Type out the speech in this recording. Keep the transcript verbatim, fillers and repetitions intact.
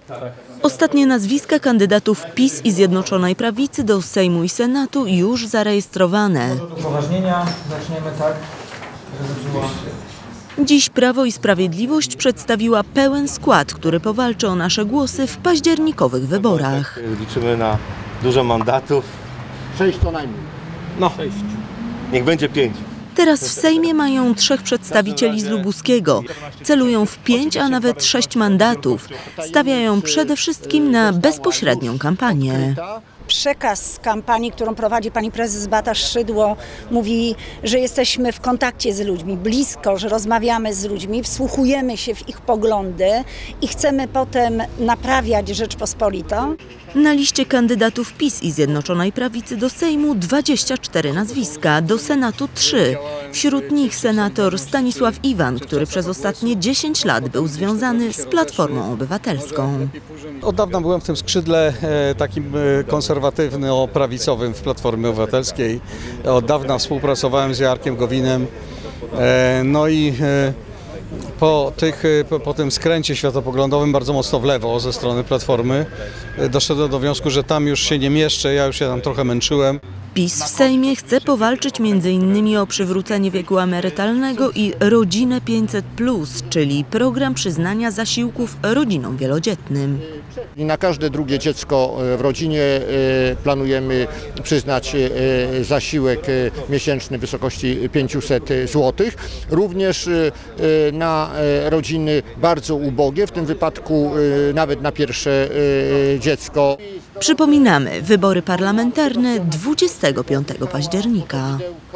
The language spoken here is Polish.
Ostatnie nazwiska kandydatów PiS i Zjednoczonej Prawicy do Sejmu i Senatu już zarejestrowane. Upoważnienia zaczniemy tak, żeby było... Dziś Prawo i Sprawiedliwość przedstawiła pełen skład, który powalczy o nasze głosy w październikowych wyborach. Liczymy na dużo mandatów. Sześć to najmniej. No, sześć. Niech będzie pięć. Teraz w Sejmie mają trzech przedstawicieli z Lubuskiego. Celują w pięć, a nawet sześć mandatów. Stawiają przede wszystkim na bezpośrednią kampanię. Przekaz kampanii, którą prowadzi pani prezes Beata Szydło, mówi, że jesteśmy w kontakcie z ludźmi, blisko, że rozmawiamy z ludźmi, wsłuchujemy się w ich poglądy i chcemy potem naprawiać Rzeczpospolitą. Na liście kandydatów PiS i Zjednoczonej Prawicy do Sejmu dwadzieścia cztery nazwiska, do Senatu trzy. Wśród nich senator Stanisław Iwan, który przez ostatnie dziesięć lat był związany z Platformą Obywatelską. Od dawna byłem w tym skrzydle e, takim e, konserwatywno-prawicowym w Platformie Obywatelskiej. Od dawna współpracowałem z Jarkiem Gowinem. E, no i e, po, tych, po, po tym skręcie światopoglądowym bardzo mocno w lewo ze strony Platformy e, doszedłem do wniosku, że tam już się nie mieszczę, ja już się tam trochę męczyłem. PiS w Sejmie chce powalczyć między innymi o przywrócenie wieku emerytalnego i Rodzinę pięćset plus, czyli program przyznania zasiłków rodzinom wielodzietnym. I na każde drugie dziecko w rodzinie planujemy przyznać zasiłek miesięczny w wysokości pięćset złotych. Również na rodziny bardzo ubogie, w tym wypadku nawet na pierwsze dziecko. Przypominamy, wybory parlamentarne dwudziestego piątego października.